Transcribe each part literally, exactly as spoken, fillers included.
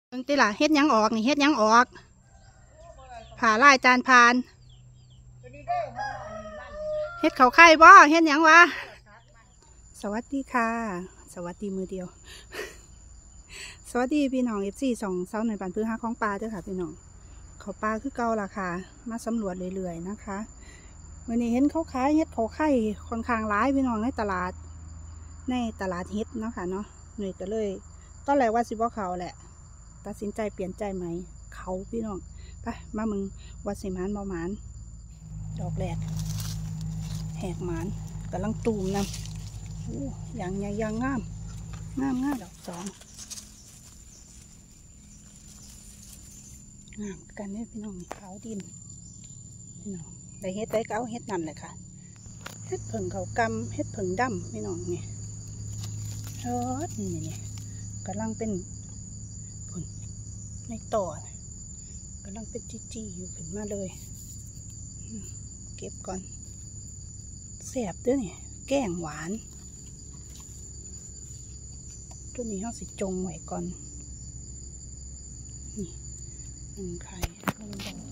เบิ่งติล่ะเฮ็ดยังออกนี่เฮ็ดยังออกผ่าลายจานพานเฮ็ดเขาไข่บ่เฮ็ดยังวะสวัสดีค่ะสวัสดีมือเดียวสวัสดีพี่น้องเอฟซีสองเสาหน่อยปันพื้นห้าของปลาเด้อค่ะพี่น้องเขาปลาคือเก่าล่ะค่ะมาสำรวจเรื่อยๆนะคะวันนี้เห็นเขาขายเฮ็ดเขาไข่ค่อนข้างร้ายพี่น้องในตลาดในตลาดเฮ็ดเนาะค่ะเนาะหน่อยก็เลยตอนแรกว่าสิบ่เขาแหละตัดสินใจเปลี่ยนใจไหมเขาพี่น้องไปมามึงวัดสิมานบ่หมานดอกแรกแหกหมานกำลังตูมนะโอ้ยังยังยังงามงามงามดอกสองงามกันเนี่ยพี่น้องขาวดินพี่น้องได้เฮ็ดได้เก้าเฮ็ดนั่นเลยค่ะเฮ็ดผึ่งเขากำเฮ็ดผึ่งดำพี่น้องนี่เฮ็ดนี่นี่กำลังเป็นผลในต่อกำลังเป็นจี้ๆอยู่ขึ้นมาเลยเก็บก่อนแสบด้วยนี่แกงหวานตัวนี้เขาสิจงไว้ก่อนนี่หนึ่งไข่ลงดอก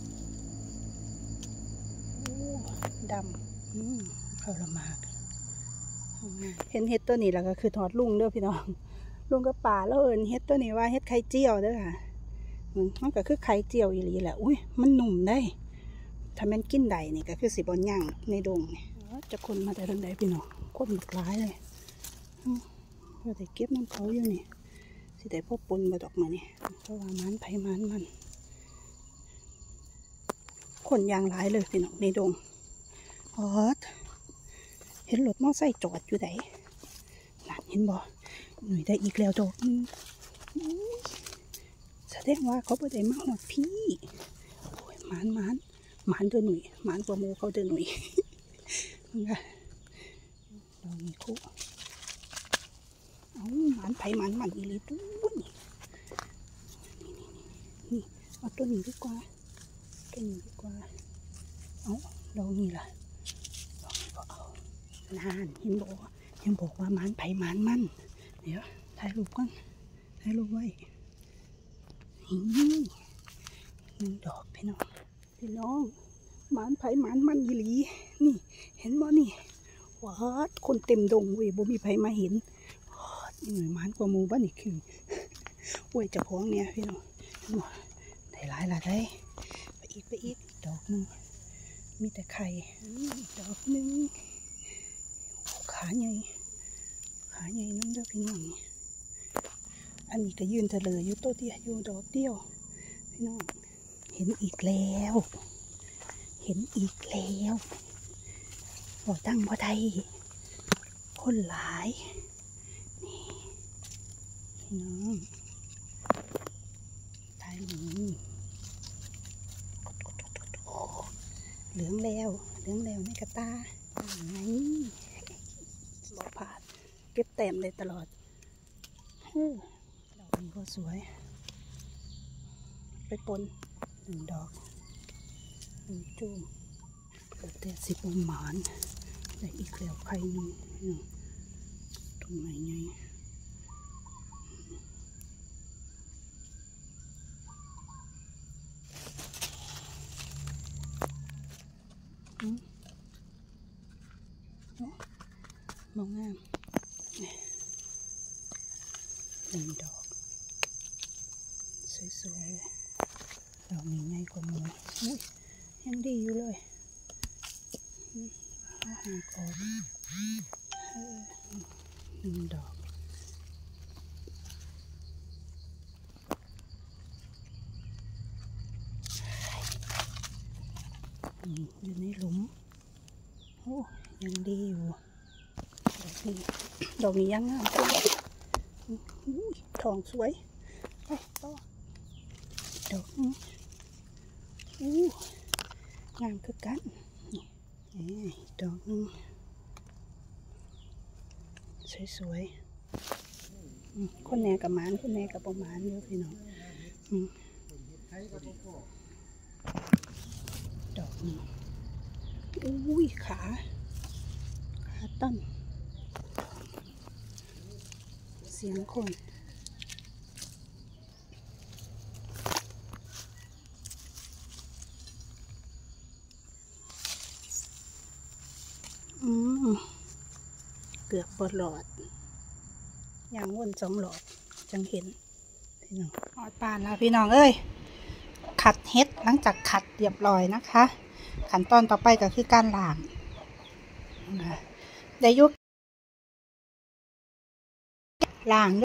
โอ้ดำอืมเข้าละมากเห็นเห็ดตัวนี้แล้วก็คือทอดลุงเด้อพี่น้องลุงก็ป่าแล้วเอิญเห็ดตัวนี้ว่าเห็ดไข่เจียวเด้อค่ะมันก็คือไข่เจียวอีหลีแหละอุ้ยมันหนุ่มได้ถ้ามันกินได้นี่ก็คือสิบอนย่างในดงนี่จะคนมาแต่ทางใดพี่น้องคนหมดร้ายเลยเราได้เก็บน้ำเขาอยู่นี่สิได้พบปนมาดอกมานี่เพราะว่ามันไผ่มันมันคนยางร้ายเลยพี่น้องในดงอ๋อเห็นรถมอไซค์จอดอยู่ไหนนั่นเห็นบ่หน่วยได้อีกแล้วดอกแสดงว่าเขาไปได้มาหอดพี่โอ้ยมันมันมันเดินหนุ่ยมันตัวโมเขาเดินหนุ่ยนี่ดอกนี้คู่เอามันไผ่มันมันอีหลีตู้นี่นี่เอาตัวนี้ดีกว่าตัวนี้ดีกว่าเอาดอกนี้ล่ะดอกนี้ก็เอานานเห็นบอกเห็นบอกว่ามันไผ่มันมันเดี๋ยวถ่ายรูปก่อนถ่ายรูปไว้นี่หนึ่งดอกพี่น้องพี่น้องมันไผ่มันมันอีหลีนี่เห็นบ่นี่ว้าคนเต็มดงเว้ยบ่มีไผ่มาเห็นนี่หน่อยมันกว่าหมู่บ้านนี่คือโอ้ยจะพ้องเนี่ยพี่น้องได้หลายละได้ไปอีกไปอีกดอกนึงมีแต่ไข่ดอกนึงขาใหญ่ขาใหญ่นั่นเด้อพี่น้องอันนี้ก็ยืนเฉลยอยู่ตัวเดียวอยู่ดอกเดียวพี่น้องเห็นอีกแล้วเห็นอีกแล้วบ่ตั้งบ่ได้คนหลายนี่พี่น้องตายหนึ่งเหลืองแล้วเหลืองแล้วในกระตาไงบ่ผ่านเก็บแต้มเลยตลอดดอกนี้ก็สวยไปปนหนึ่งดอกหนึ่งจุ่มเกิดแต่สิบองหมานได้อีกแล้วไข่หนึ่งตรงไหนไงมองงามหนึ่งดอกสวยๆดอกนี้ง่ายกว่ามือยังดีอยู่เลยอาหารก่อนหนึ่งดอกอยู่ในหลุมโอ้ยังดีอยู่ดอกนี้ดอกนี้ยังงามทองสวยไปต่อดอกนี้อู้งามคือกันนี่ดอกนึงสวยๆคนแน่กับหมานคนแน่กับประมาณเยอะพี่น้องดอกนี้อุ้ยขาขาตั้งเสียงคนเกือบบอดหลอดอย่างวนสองหลอดจังเห็นพี่น้องหอดปานแล้วพี่น้องเอ้ยขัดเฮ็ดหลังจากขัดเรียบร้อยนะคะขั้นตอนต่อไปก็คือการล้างได้ยุกล้าง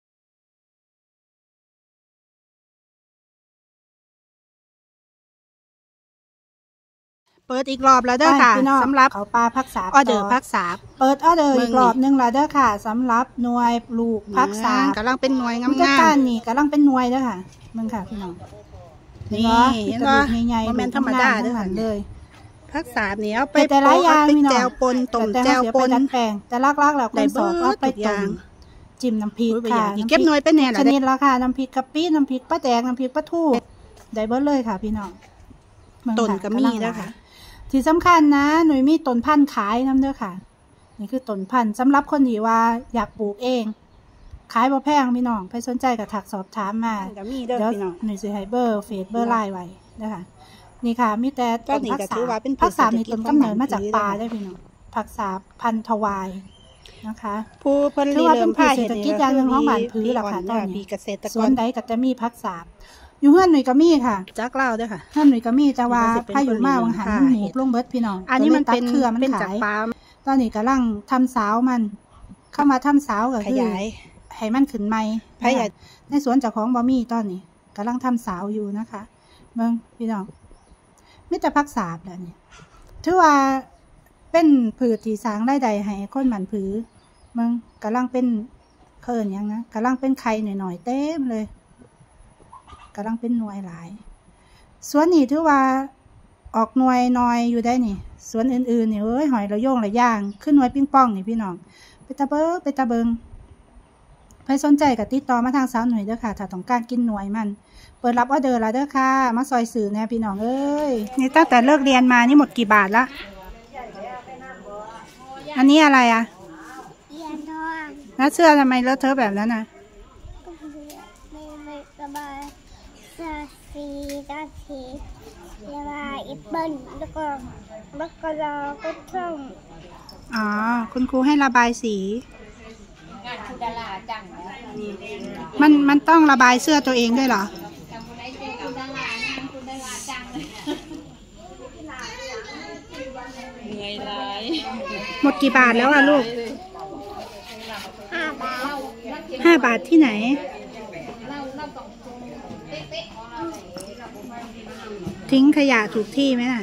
เปิดอีกรอบแล้วเด้อค่ะสำหรับเขาปลาพักษาออเดอร์พักษาเปิดออเดอร์อีกรอบนึงแล้วเด้อค่ะสำหรับหน่วยปลูกพักษากำลังเป็นหน่วยงามๆนี่กำลังเป็นหน่วยเด้อค่ะมึงค่ะพี่น้องนี่เห็นป่ะโมเมนต์ธรรมดาเด้อค่ะเลยพักษาเนี่ยเอาไปแต่ละอย่างมีแจวปนต้มแจวปนแปลงแต่ลักๆแล้วคนสอนก็ไปต้มจิ้มน้ำพริกค่ะเก็บหน่วยเป็นแน่ละชนิดละค่ะน้ำพริกกะปิน้ำพริกปลาแดงน้ำพริกปลาทูได้เบิดเลยค่ะพี่น้องต้นก็มีแล้วค่ะที่สำคัญนะหน่วยมีต้นพันธุ์ขายน้ำเด้อค่ะนี่คือต้นพันธุ์สำหรับคนที่ว่าอยากปลูกเองขายบ่แพงพี่น้องใครสนใจก็ถักสอบถามมาเดี๋ยวหน่วยสิให้เบอร์เฟซเบอร์ไลน์ไว้นะคะนี่ค่ะมีแต่ต้นผักสาผักสามีต้นกำเนิดมาจากปลาได้พี่น้องผักสาพันธวายนะคะผู้เพิ่นเริ่มพาเศรษฐกิจอย่างหนึ่งของบ้านพื้นล่ะค่ะตอนนี้สวนใดก็จะมีผักสาอยู่เฮือนหน่วยก็มีค่ะจักเล่าด้วยค่ะเฮือนหน่วยก็มีแต่ว่าพายุมาวังหันหมูลงเบิดพี่น้องอันนี้มันเป็นเครือมันขายตอนนี้กำลังทำสาวมันเข้ามาทำสาวก็คือให้มันขึ้นใหม่ในสวนเจ้าของบ่มีตอนนี้กำลังทำสาวอยู่นะคะเบิ่งพี่น้องมิตรพักษาแบบนี้ถือว่าเป็นผืชที่สร้างรายได้ให้คนหมั่นผือเบิ่งกำลังเป็นเคินยังนะกำลังเป็นไข่หน่อยๆเต็มเลยกำลังเป็นหน่วยหลายสวนนี้ถือว่าออกหน่วยน้อยอยู่ได้นี่สวนอื่นๆนี่เอ้ยหอยระโยงระย่างขึ้นหน่วยปิ้งป้องนี่พี่น้องไปตะเบิงไปตะเบิงใครสนใจกับติดต่อมาทางสาวหน่วยเด้อค่ะถ้าต้องการกินหน่วยมันเปิดรับออเดอร์แล้วเด้อค่ะมาซอยสื่อแน่พี่น้องเอ้ยนี่ตั้งแต่เลิกเรียนมานี่หมดกี่บาทละอันนี้อะไรอ่ะเอียนทองแล้วเสื้อทำไมเลอะเทอะแบบนั้นนะไม่ไม่สบายเสื้อสีตาสีระบายอีเปิ้ลแล้วก็แล้วก็รอก็ช่องอ๋อคุณครูให้ระบายสีมันมันต้องระบายเสื้อตัวเองด้วยเหรอหมดกี่บาทแล้วอ่ะลูกห้าบาทห้าบาทที่ไหนทิ้งขยะถูกที่ไหมน่ะ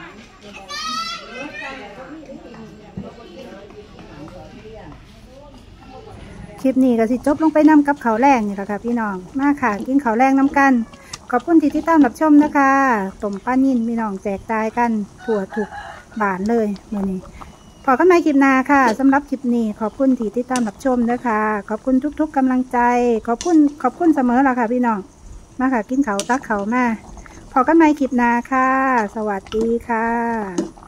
คลิปนี้ก็สิจบลงไปนำกับเขาแรงนี่แหละค่ะพี่น้องมาค่ะกินเขาแรงน้ำกันขอบคุณที่ติดตามรับชมนะคะต้มป้านิ่นพี่น้องแจกตายกันถั่วถูกบานเลยเมื่อนี้พอกันใหม่คลิปหน้าค่ะสำหรับคลิปนี้ขอบคุณที่ติดตามรับชมนะคะขอบคุณทุกๆกำลังใจขอบคุณขอบคุณเสมอละค่ะพี่น้องมาค่ะกินเขาตักเขามาพอกันใหม่คลิปหน้าค่ะสวัสดีค่ะ